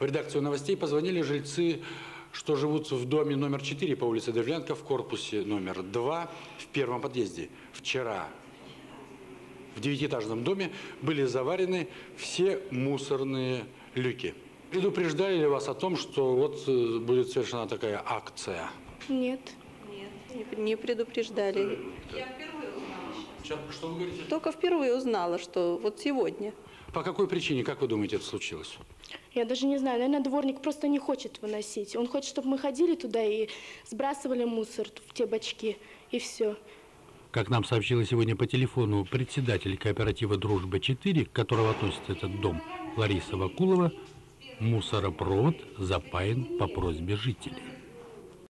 В редакцию новостей позвонили жильцы, что живут в доме номер 4 по улице Древлянка в корпусе номер 2 в первом подъезде. Вчера в 9-этажном доме были заварены все мусорные люки. Предупреждали ли вас о том, что вот будет совершена такая акция? Нет. Нет, не предупреждали. Я впервые узнала сейчас. Что вы говорите? Только впервые узнала, что вот сегодня. По какой причине, как вы думаете, это случилось? Я даже не знаю, наверное, дворник просто не хочет выносить. Он хочет, чтобы мы ходили туда и сбрасывали мусор в те бачки, и все. Как нам сообщила сегодня по телефону председатель кооператива «Дружба-4», к которому относится этот дом, Лариса Вакулова, мусоропровод запаян по просьбе жителей.